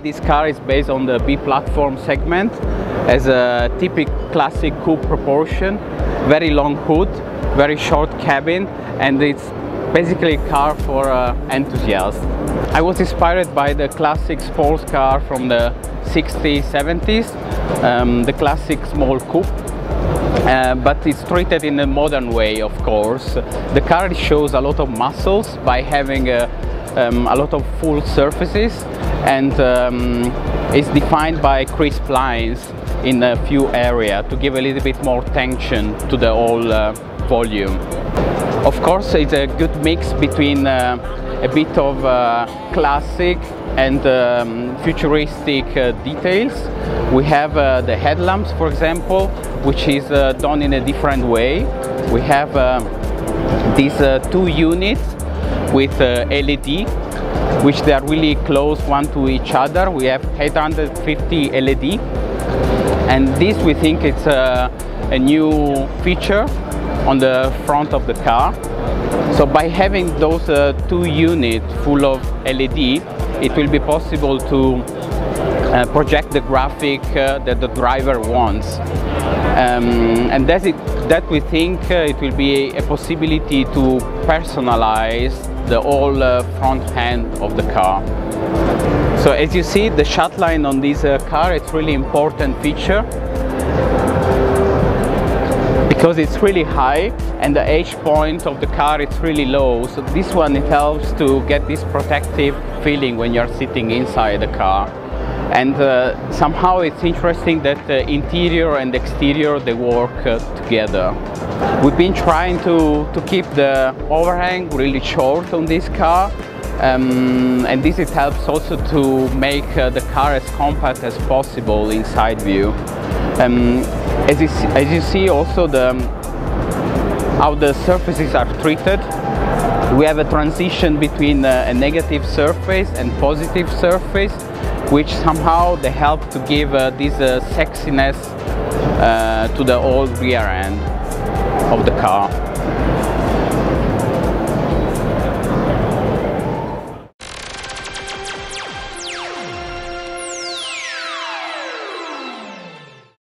This car is based on the B platform segment, as a typical classic coupe proportion, very long hood, very short cabin, and it's basically a car for enthusiasts. I was inspired by the classic sports car from the 60s, 70s, the classic small coupe. But it's treated in a modern way, of course. The car shows a lot of muscles by having a lot of full surfaces, and it's defined by crisp lines in a few areas to give a little bit more tension to the whole volume. Of course, it's a good mix between a bit of classic and futuristic details. We have the headlamps, for example, which is done in a different way. We have these two units with LED, which they are really close one to each other. We have 850 LED, and this we think it's a new feature on the front of the car. So by having those two units full of LED, it will be possible to project the graphic that the driver wants. And that we think it will be a possibility to personalize the whole front end of the car. So as you see, the shut line on this car, it's really important feature, because it's really high and the edge point of the car is really low. So this one, it helps to get this protective feeling when you're sitting inside the car. And somehow it's interesting that the interior and exterior, they work together. We've been trying to keep the overhang really short on this car, and this it helps also to make the car as compact as possible in side view. As you see also how the surfaces are treated. We have a transition between a negative surface and positive surface, which somehow they help to give this sexiness to the whole rear end of the car.